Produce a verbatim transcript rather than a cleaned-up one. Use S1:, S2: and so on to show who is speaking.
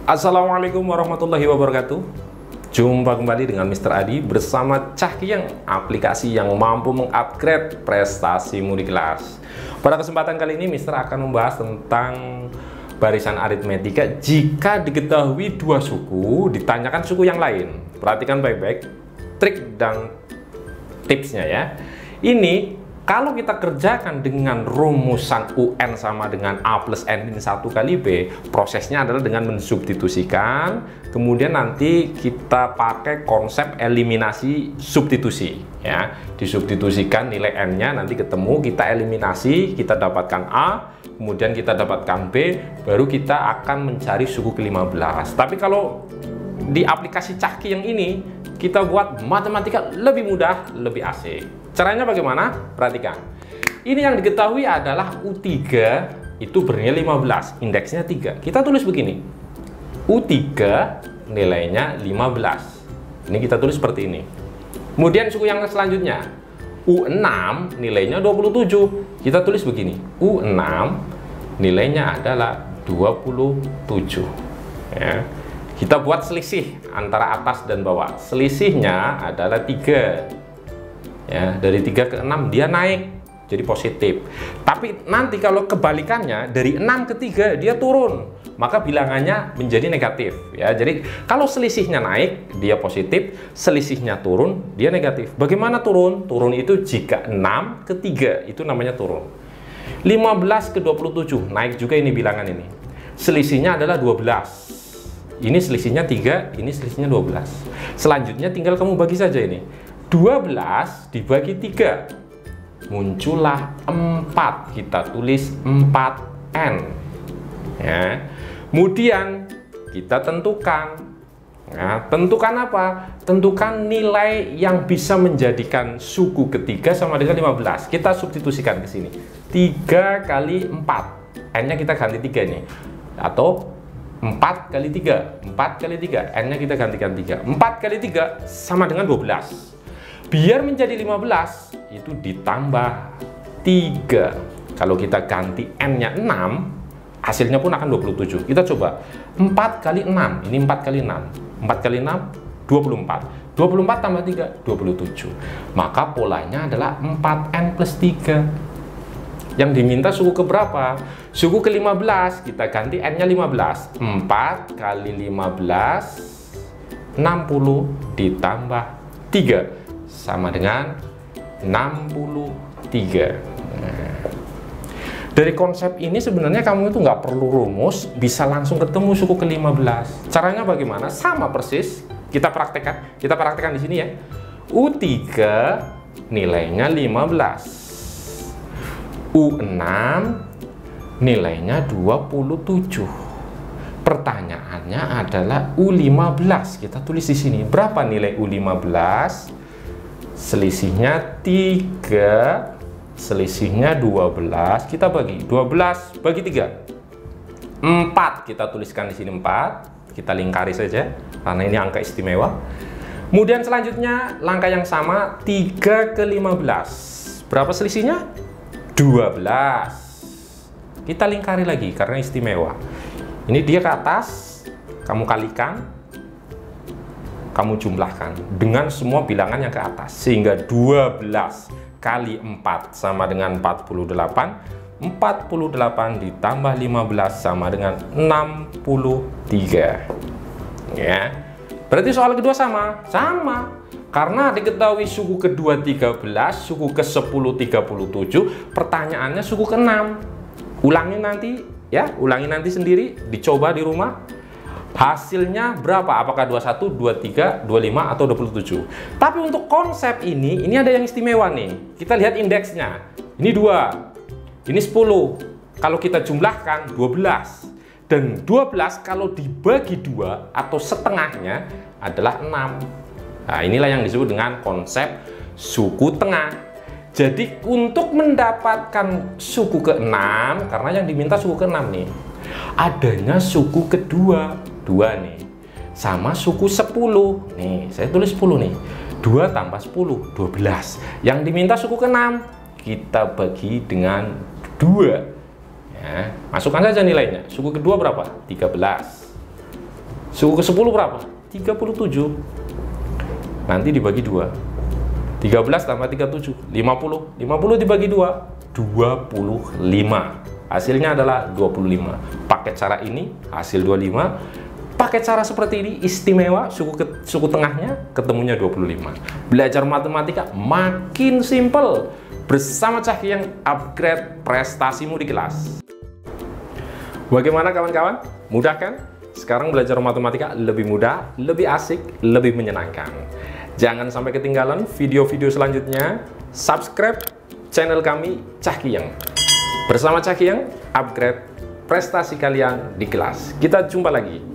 S1: Assalamualaikum warahmatullahi wabarakatuh. Jumpa kembali dengan Mister Adi bersama Cahkiyeng, aplikasi yang mampu mengupgrade prestasimu di kelas. Pada kesempatan kali ini Mister akan membahas tentang barisan aritmetika jika diketahui dua suku ditanyakan suku yang lain. Perhatikan baik-baik trik dan tipsnya ya. Ini kalau kita kerjakan dengan rumusan U N sama dengan A plus N min satu kali B, prosesnya adalah dengan mensubstitusikan, kemudian nanti kita pakai konsep eliminasi substitusi ya. Disubstitusikan nilai N-nya, nanti ketemu, kita eliminasi, kita dapatkan A, kemudian kita dapatkan B, baru kita akan mencari suku ke lima belas. Tapi kalau di aplikasi Cahkiyeng ini, kita buat matematika lebih mudah, lebih asik. Caranya bagaimana? Perhatikan. Ini yang diketahui adalah U tiga itu bernilai lima belas, indeksnya tiga. Kita tulis begini. U tiga nilainya lima belas. Ini kita tulis seperti ini. Kemudian suku yang selanjutnya, U enam nilainya dua puluh tujuh. Kita tulis begini. U enam nilainya adalah dua puluh tujuh. Ya. Kita buat selisih antara atas dan bawah. Selisihnya adalah tiga. Ya, dari tiga ke enam dia naik jadi positif. Tapi nanti kalau kebalikannya dari enam ke tiga dia turun, maka bilangannya menjadi negatif ya. Jadi kalau selisihnya naik dia positif, selisihnya turun dia negatif. Bagaimana turun? Turun itu jika enam ke tiga itu namanya turun. lima belas ke dua puluh tujuh naik juga ini bilangan ini. Selisihnya adalah dua belas. Ini selisihnya tiga, ini selisihnya dua belas. Selanjutnya tinggal kamu bagi saja ini. dua belas dibagi tiga, muncullah empat, kita tulis empat N ya. Kemudian kita tentukan ya, tentukan apa? Tentukan nilai yang bisa menjadikan suku ketiga sama dengan lima belas. Kita substitusikan ke sini, tiga kali empat, N nya kita ganti tiga nih, atau empat kali tiga, empat kali tiga, N nya kita gantikan tiga. Empat kali tiga sama dengan dua belas. Biar menjadi lima belas itu ditambah tiga. Kalau kita ganti N nya enam, hasilnya pun akan dua puluh tujuh. Kita coba empat kali enam, ini empat kali enam, empat kali enam, dua puluh empat, dua puluh empat tambah tiga, dua puluh tujuh. Maka polanya adalah empat N plus tiga. Yang diminta suku ke berapa? Suku ke lima belas, kita ganti N nya lima belas. Empat kali lima belas, enam puluh ditambah tiga sama dengan enam puluh tiga. Nah, dari konsep ini sebenarnya kamu itu nggak perlu rumus, bisa langsung ketemu suku ke lima belas. Caranya bagaimana? Sama persis. Kita praktekkan. Kita praktekkan di sini ya. U tiga nilainya lima belas. U enam nilainya dua puluh tujuh. Pertanyaannya adalah U lima belas. Kita tulis di sini. Berapa nilai U lima belas? Selisihnya tiga, selisihnya dua belas, kita bagi dua belas bagi tiga, empat, kita tuliskan di sini empat, kita lingkari saja karena ini angka istimewa. Kemudian selanjutnya langkah yang sama, tiga ke lima belas, berapa selisihnya? dua belas, kita lingkari lagi karena istimewa. Ini dia ke atas, kamu kalikan, kamu jumlahkan dengan semua bilangan yang ke atas, sehingga dua belas kali empat sama dengan empat puluh delapan, empat puluh delapan ditambah lima belas sama dengan enam puluh tiga ya. Berarti soal kedua sama sama karena diketahui suku kedua tiga belas, suku ke sepuluh tiga puluh tujuh, pertanyaannya suku ke enam. Ulangi nanti ya, ulangi nanti sendiri, dicoba di rumah. Hasilnya berapa? Apakah dua puluh satu, dua puluh tiga, dua puluh lima, atau dua puluh tujuh? Tapi untuk konsep ini, ini ada yang istimewa nih. Kita lihat indeksnya. Ini dua, ini sepuluh. Kalau kita jumlahkan dua belas. Dan dua belas kalau dibagi dua atau setengahnya adalah enam. Nah, inilah yang disebut dengan konsep suku tengah. Jadi untuk mendapatkan suku ke enam, karena yang diminta suku ke enam nih, adanya suku kedua, dua nih, sama suku sepuluh nih, saya tulis sepuluh nih, dua tambah sepuluh, dua belas. Yang diminta suku ke enam, kita bagi dengan dua ya. Masukkan saja nilainya. Suku kedua berapa? tiga belas. Suku ke sepuluh berapa? tiga puluh tujuh. Nanti dibagi dua. tiga belas tambah tiga puluh tujuh, lima puluh. lima puluh dibagi dua, dua puluh lima. Hasilnya adalah dua puluh lima. Pakai cara ini, hasil dua puluh lima. Pakai cara seperti ini, istimewa, suku ke, suku tengahnya ketemunya dua puluh lima. Belajar matematika makin simple. Bersama Cah Kiyang, upgrade prestasimu di kelas. Bagaimana kawan-kawan? Mudah kan? Sekarang belajar matematika lebih mudah, lebih asik, lebih menyenangkan. Jangan sampai ketinggalan video-video selanjutnya. Subscribe channel kami Cah Kiyang. Bersama Cah Kiyang, upgrade prestasi kalian di kelas. Kita jumpa lagi.